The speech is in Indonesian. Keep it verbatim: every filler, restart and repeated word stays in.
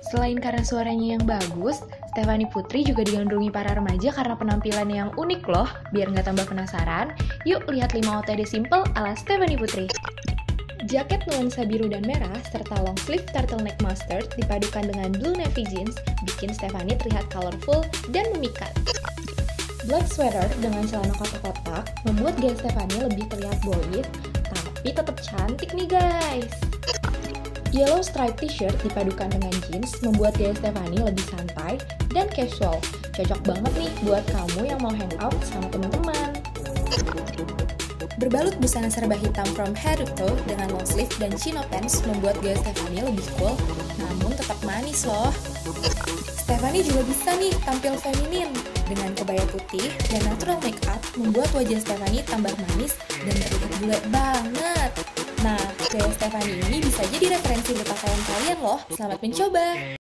Selain karena suaranya yang bagus, Stefanie Putri juga digandrungi para remaja karena penampilannya yang unik loh. Biar nggak tambah penasaran, yuk lihat lima O T D simple ala Stefanie Putri. Jaket nuansa biru dan merah serta long sleeve turtleneck mustard dipadukan dengan blue navy jeans bikin Stefanie terlihat colorful dan memikat. Black sweater dengan celana kotak-kotak membuat gaya Stefanie lebih terlihat bold, tapi tetap cantik nih guys. Yellow striped t-shirt dipadukan dengan jeans membuat gaya Stefanie lebih santai dan casual. Cocok banget nih buat kamu yang mau hangout sama teman-teman. Berbalut busana serba hitam from head to toe dengan long sleeve dan chino pants membuat gaya Stefanie lebih cool, namun tetap manis loh. Stefanie juga bisa nih tampil feminin dengan kebaya putih dan natural makeup membuat wajah Stefanie tambah manis dan terlihat bule banget. Nah, gaya Stefanie ini bisa jadi referensi berpakaian kalian loh. Selamat mencoba!